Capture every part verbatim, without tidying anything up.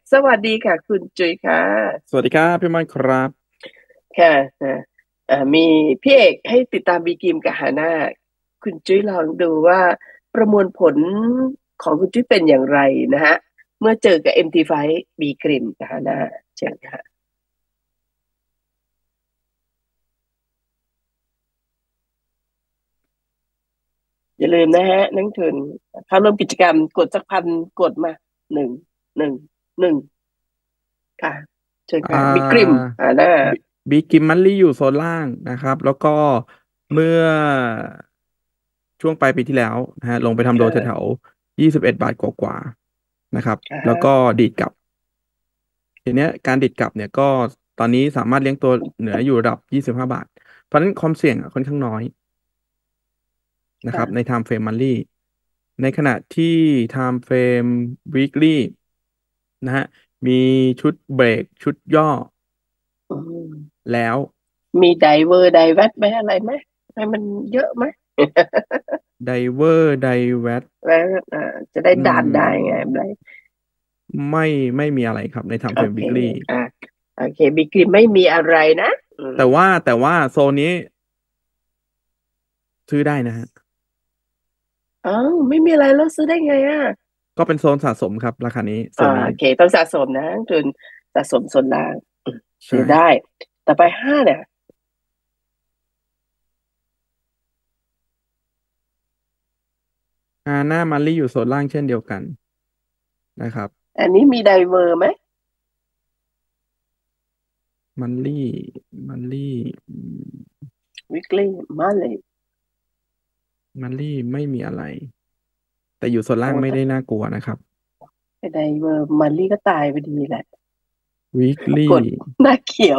สวัสดีค่ะคุณจุ้ยค่ะสวัสดีครับพี่มอนครับค่ะนะเอ่อมีพี่เอกให้ติดตามบีกิมกับฮาน่าคุณจุ้ยลองดูว่าประมวลผลของคุณจุ้ยเป็นอย่างไรนะฮะเมื่อเจอกับ เอ็ม ที ไฟว์ บีกริมกับฮาน่าเชิญค่ะอย่าลืมนะฮะนักทุนเข้าร่วมกิจกรรมกดสักพันกดมาหนึ่งหนึ่งหนึ่งค่ะเชิญอ่ค่ะบีกริมาฮาน่าบิบิกิมมันลี่อยู่โซนล่างนะครับแล้วก็เมื่อช่วงปลายปีที่แล้วนะฮะลงไปทำโลแถค่ะวๆยี่สิบเอ็ดบาทกว่าๆนะครับอ่าฮะแล้วก็ดีดกลับทีเนี้ยการดีดกลับเนี่ยก็ตอนนี้สามารถเลี้ยงตัวเหนืออยู่ระดับยี่สิบห้าบาทเพราะฉะนั้นความเสี่ยงอะค่อนข้างน้อยนะครับในค่ะ time frame monthly ในขณะที่ time frame weekly นะฮะมีชุดเบรกชุดย่ออืมแล้วมีไดเวอร์ไดแวดไหมอะไรไหมให้มันเยอะไหมไดเวอร์ไดแวดแล้วอ่าจะได้อืด่านได้ไงมอะไรไม่ไม่มีอะไรครับใน time โอ frame เค weekly อ่าโอเคบิกริมไม่มีอะไรนะอืมแต่ว่าแต่ว่าโซนนี้ซื้อได้นะฮะอ้าวไม่มีอะไรแล้วซื้อได้ไงอ่ะก็เป็นโซนสะสมครับราคานี้โซอ่านนี้โอเคต้องสะสมนะจนสะสมส่วนล่างอืมใช่ซื้อได้ต่อไปห้าเนี่ยอ่าหน้ามันลี่อยู่โซนล่างเช่นเดียวกันนะครับอันนี้มีไดเวอร์ไหมมันลี่มันลี่วิกฤตมาเลยมันลี่ไม่มีอะไรแต่อยู่โซนล่าโอ้ถ้างไม่ได้น่ากลัวนะครับไดเวอร์มันลี่ก็ตายไปดีแหละ weekly กดหน้าเขียว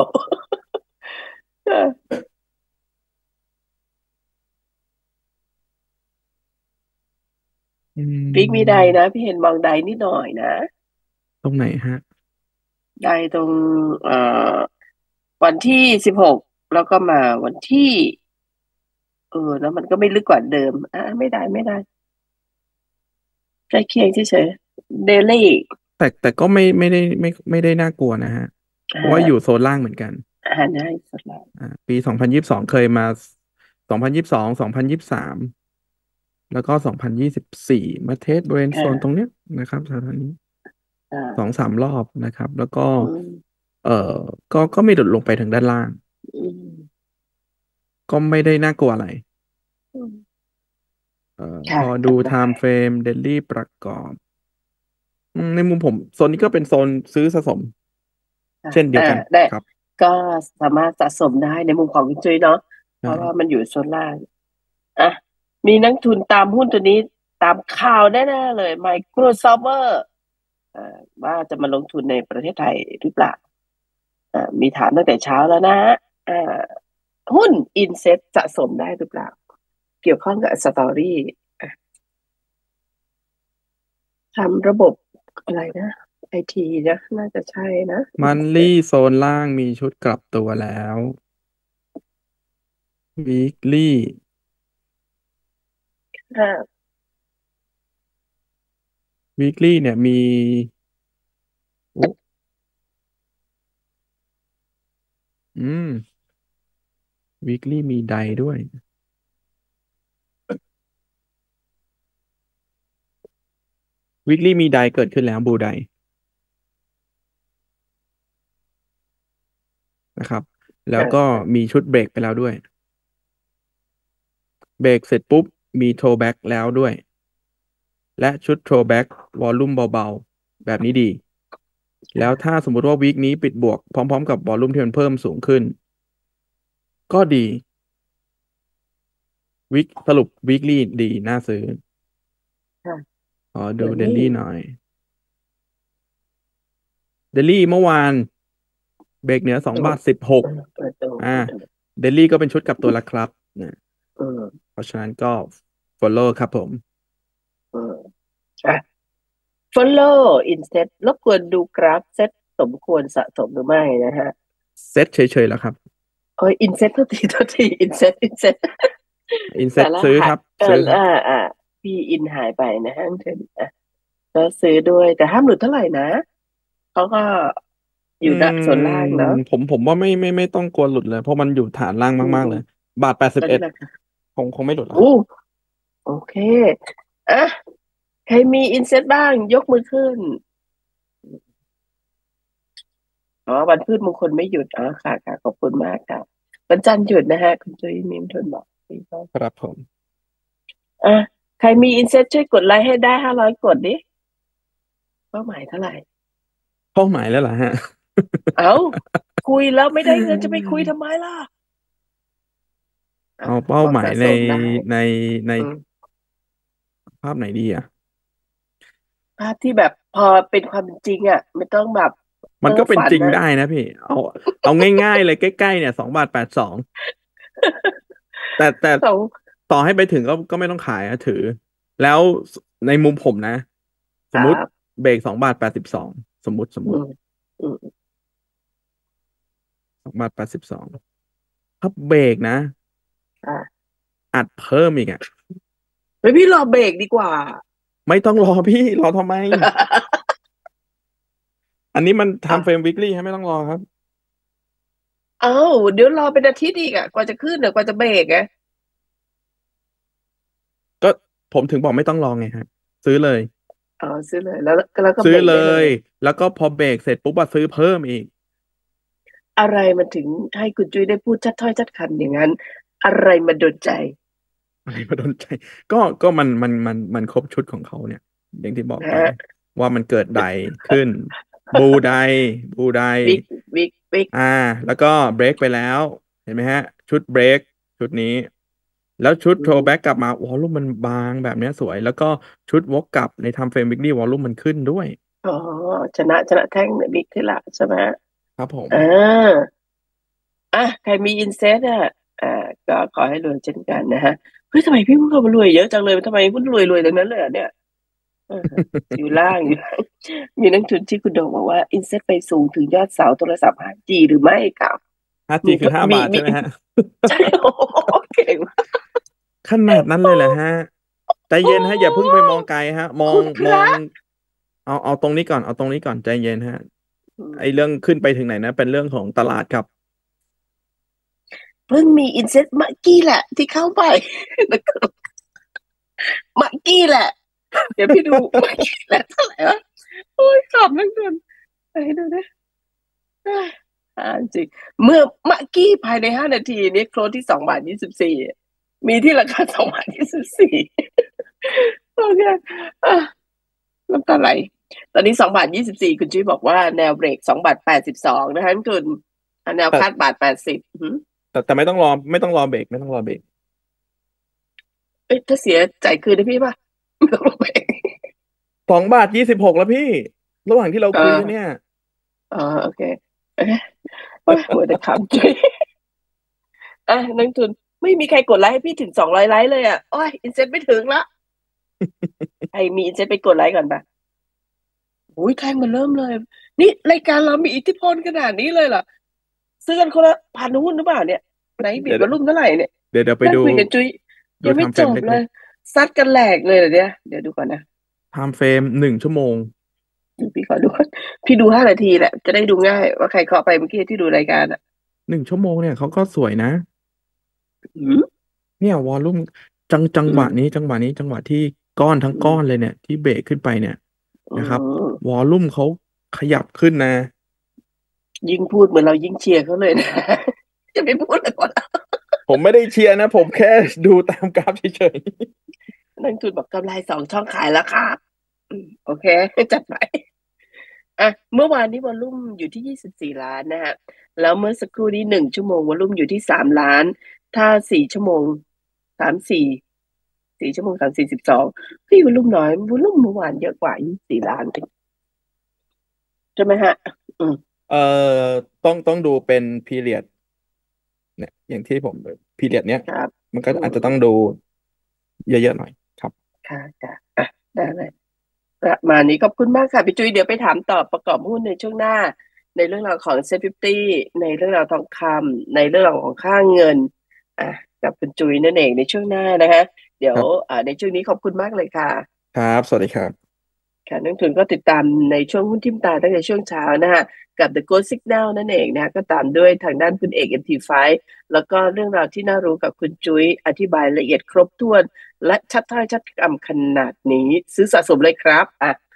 อืพริกมีไดมนะพี่เห็นมองไดนิดหน่อยนะตรงไหนฮะไดตรงเอ่อวันที่สิบหกแล้วก็มาวันที่ เออแล้วมันก็ไม่ลึกกว่าเดิมอ่าไม่ได้ไม่ได้ใกล้เคียงเฉยๆเดลี่แต่แต่ก็ไม่ไม่ได้ไม่ไม่ได้น่ากลัวนะฮะเพอ่ราะว่าอยู่าโซนล่างเหมือนกันอาหารได้สุดแล้วอ่าปีสองพันยี่สิบสองเคยมาสองพันยี่สิบสองสองพันยี่สิบสามแล้วก็สองพันยี่สิบสี่มาเทสบริเวณโซนตรงอ่าเนี้ยนะครับแถวๆนี้สองอ่าสามรอบนะครับแล้วก็อืมเออก็ก็ไม่หลุดลงไปถึงด้านล่างอืมก็ไม่ได้น่ากลัวอะไรอืมเอ่อพค่ะอดูต่อไป time frame daily ประกอบอืมในมุมผมโซนนี้ก็เป็นโซนซื้อสะสมอ่าเช่นเดียอ่าวกันได้ครับก็สามารถสะสมได้ในมุมของคุณจุ้ยเนาะเพใช่ราะว่ามันอยู่โซนล่างอ่ะมีนักทุนตามหุ้นตัวนี้ตามข่าวแน่ๆเลย Microsoft อ่าว่าจะมาลงทุนในประเทศไทยหรือเปล่าอ่ามีถามตั้งแต่เช้าแล้วนะอ่าหุ้นอินเซ็ตสะสมได้หรือเปล่า เกี่ยวข้องกับสตอรี่อ่ะทำระบบอะไรนะไอทีนะน่าจะใช่นะอิมันนเซ็ตลี่โซนล่างมีชุดกลับตัวแล้ว weekly ค่ะ weekly เนี่ยมีโอ้อืม weekly มีไดด้วย weekly มีไดเกิดขึ้นแล้วบูไดนะครับแล้วก็อ่ามีชุดเบรกไปแล้วด้วยเบรกเสร็จปุ๊บมีโทแบ็กแล้วด้วยและชุดโทแบ็กวอลลุ่มเบาๆแบบนี้ดีแล้วถ้าสมมุติว่าวีคนี้ปิดบวกพร้อมๆกับวอลลุ่มที่มันเพิ่มสูงขึ้นก็ดีวิกสรุปวีคลี่ดีน่าซื้อค่ะขอดูเดเดี๋ยวนี้ลี่หน่อยเดลี่เมื่อวานเบรกเหนือสองดูบาทสิบหกเออเปิดดูอ่าเปิดดูเดลี่ก็เป็นชุดกลับตัวละครับนะเออเพราะฉะนั้นก็ follow ครับผมเอออ่ะ follow inset รบกวนดูกราฟเซ็ตสมควรสะสมหรือไม่นะฮะเซตเฉยๆแล้วครับโอ้ย inset โทษทีโทษที inset inset อินเซ็ตแต่ละหายซื้อครับเออซื้อครับอ่าอ่าพี่อินหายไปนะฮะเทนอ่ะก็ซื้อด้วยแต่ห้ามหลุดเท่าไหร่นะเขาก็ออืยู่ณส่วนล่างเนาะมผมผมว่าไม่ไม่ไม่ต้องกลัวหลุดเลยเพราะมันอยู่ฐานล่างอืมากๆเลมยบาทแปดสิตอนบเอ็ดนี้ราคาคงคงไม่หลุดหรอกครับโอ้โอเคอ่ะใครมีอินเซ็ตบ้างยกมือขึ้นอ๋อวันพืชมงคลไม่หยุดอ๋อค่ะค่ะขอบคุณมากค่ะวันจันทร์หยุดนะฮะคุณจุ้ยมิมทนบอกครับผมอ่ะใครมีอินเซ็ตช่วยกดไลค์ให้ได้ห้าร้อยกดดิเป้าหมายเท่าไหร่เป้าหมายแล้วเหรอฮะเอ้าคุยแล้วไม่ได้เงินจะไปคุยทำไมล่ะอ่ะเอาเป้าบอกสะหมายในสมได้ในในอืมภาพไหนดีอ่ะภาพที่แบบพอเป็นความเป็นจริงอ่ะไม่ต้องแบบมันเพ้อก็เป็นจริงฝันนะได้นะพี่เอาเอาง่ายๆเลยใกล้ๆเนี่ยสองบาทแปดสองแต่แต่สองต่อให้ไปถึงก็ก็ไม่ต้องขายอะถือแล้วในมุมผมนะสมมุติครับเบรกสองบาทแปดสิบสองสมมุติสมมุติอืมอืมสองบาทแปดสิบสองถ้าเบรกนะอ่าอัดเพิ่มอีกอ่ะเฮ้ยพี่รอเบรกดีกว่าไม่ต้องรอพี่รอทำไม อันนี้มันอ่ะทำเฟรมวิกฤตให้ไม่ต้องรอครับเอ้าเดี๋ยวรอเป็นอาทิตย์อีกอ่ะกว่าจะขึ้นเดี๋ยวกว่าจะเบรกไงก็ผมถึงบอกไม่ต้องรอไงฮะซื้อเลยอ๋อซื้อเลยแล้วแล้วก็ซื้อเลเบรกได้เลยยแล้วก็พอเบรกเสร็จปุ๊บอะซื้อเพิ่มอีกอะไรมันถึงให้คุณจุ้ยได้พูดชัดถ้อยชัดคำอย่างนั้นอะไรมาโดนใจอะไรมาโดนใจก็ก็มันมันมันมันครบชุดของเขาเนี่ยอย่างที่บอกไปนะฮะว่ามันเกิดไดขึ้นบูไดบูไดวิกวิกวิกอ่าแล้วก็เบรกไปแล้วเห็นไหมฮะชุดเบรกชุดนี้แล้วชุดอืโทรแบ็กมกลับมาวอลลุ่มมันบางแบบเนี้ยสวยแล้วก็ชุดวกกลับในทำเฟรมวิก l ีวอลลุ่มมันขึ้นด้วยอ๋อชนะชนะแท่งวิกขึ้นละใช่ไหมครับผมอ่า อ่ะใครมีอินเซตอ่ะอ่าก็ขอให้รวยเช่นกันนะฮะเฮ้ยทำไมพี่พูดว่ารวยเยอะจังเลยทำไมพูดรวยรวยทั้งนั้นเลยอะเนี่ยเอออยู่ล่างอยู่ล่างมีนักทุนที่คุณโดงบอกว่าอินเซตไปสูงถึงยอดเสาโทรศัพท์ ห้า จี หรือไม่ครับมีห้าจี คือห้ามีมีบาทใช่ไหมฮะใช่โอ้โหเก่งมากขนาดนั้นเลยเหรอฮะใจโอ้เย็นฮะอย่าเพิ่งไปมองไกลฮะมองคุณพระมองเอาเอาตรงนี้ก่อนเอาตรงนี้ก่อนใจเย็นฮะอืมไอเรื่องขึ้นไปถึงไหนนะเป็นเรื่องของตลาดครับเพิ่งมีอินเซตเมื่อกี้แหละที่เข้าไปเมื่อกี้แหละเดี๋ยวพี่ดูเมื่อกี้แหละเท่าไหร่วะโอ้ยขำนักเกินไปดูนะ อ่าจริงเมื่อเมื่อกี้ภายในห้านาทีนี้โคลดที่สองบาทยี่สิบสี่มีที่ราคาสองบาทยี่สิบสี่โอเคอ่ะน้ำตาไหลตอนนี้สองบาทยี่สิบสี่คุณจุ้ยบอกว่าแนวเบรกสองบาทแปดสิบสองนะคะคุณอ่ะแนวแต่คาดบาทแปดสิบหืมแต่แต่ไม่ต้องรอไม่ต้องรอเบรกไม่ต้องรอเบรกเอ้ยถ้าเสียจ่ายคืนได้พี่ป่ะไม่ต้องลงไปสองบาทยี่สิบหกแล้วพี่ระหว่างที่เราเอคุยกันเนี่ยอเออโอเคเอ้ยโอ้ยหัวแต่ขำจุ้ยอ่ะนักทุนไม่มีใครกดไลค์ให้พี่ถึงสองร้อยไลค์เลยอ่ะโอ้ยอินเซ็ตไม่ถึงละใครมีอินเซ็ตไปกดไลค์ก่อนปะ อุ้ยแทงมันเริ่มเลยนี่รายการเรามีอิทธิพลขนาดนี้เลยเหรอซื้อกันคนละพันหุ้นหรือเปล่าเนี่ยไหนบิเดี๋ยวดวอลุ่มเท่าไหร่เนี่ยเดี๋ยวเดี๋ยวไปดูนั่งคุยกับจุ้ยดูยังไม่ไทม์เฟรมเจบเลยล็กซัดกันแหลกเลยเหรอเนี่ยเดี๋ยวดูก่อนนะๆไทม์เฟรมหนึ่งชั่วโมงพี่ขอดูก่อนพี่ดูห้านาทีแหละจะได้ดูง่ายว่าใครเคาะไปเมื่อกี้ที่ดูรายการอ่ะหนึ่งชั่วโมงเนี่ยเขาก็สวยนะอืมเนี่ยวอลลุ่มจังจังอืมหวะนี้จังหวะนี้จังหวะที่ก้อนทั้งอืมก้อนเลยเนี่ยที่เบรกขึ้นไปเนี่ยอืนะครับมวอลลุ่มเขาขยับขึ้นนะยิ่งพูดเหมือนเรายิ่งเชียร์เขาเลยนะจะไม่พูดเลยก่อนผมไม่ได้เชียร์นะผมแค่ดูตามกราฟเฉยนักทุนบอกกำไรสองช่องขายแล้วค่ะอืมโอเคจัดไป อ่ะเมื่อวานนี้วอลลุ่มอยู่ที่ยี่สิบสี่ล้านนะฮะแล้วเมื่อสักครู่นี้หนึ่งชั่วโมงวอลลุ่มอยู่ที่สามล้านถ้าสี่ชั่วโมงสามสี่สี่ชั่วโมงสามสี่สิบสองพี่วอลลุ่มน้อยวอลลุ่มเมื่อวานเยอะกว่ายี่สิบสี่ล้านใช่ไหมฮะอืมๆเอ่อต้องต้องดูเป็นพีเรียดเนี่ยอย่างที่ผมพีเรียดเนี้ยครับมันก็อืมอาจจะต้องดูเยอะๆหน่อยครับค่ะค่ะอ่ะได้เลยประมาณนี้ขอบคุณมากค่ะพี่จุ้ยเดี๋ยวไปถามตอบประกอบหุ้นในช่วงหน้าในเรื่องราวของเซ็นฟิฟตี้ในเรื่องราวทองคำในเรื่องราวของค่าเงินอ่ะกับคุณจุ้ยนั่นเองในช่วงหน้านะคะเดี๋ยวครับอ่าในช่วงนี้ขอบคุณมากเลยค่ะครับสวัสดีครับค่ะนักลงทุนก็ติดตามในช่วงหุ้นทิ่มตาตั้งแต่ช่วงเช้านะคะกับ The Gold Signal นั่นเองนะคะก็ตามด้วยทางด้านคุณเอก เอ็ม ที ไฟว์ แล้วก็เรื่องราวที่น่ารู้กับคุณจุ้ยอธิบายละเอียดครบถ้วนและชัดถ้อยชัดคำขนาดนี้ซื้อสะสมเลยครับอ่ะ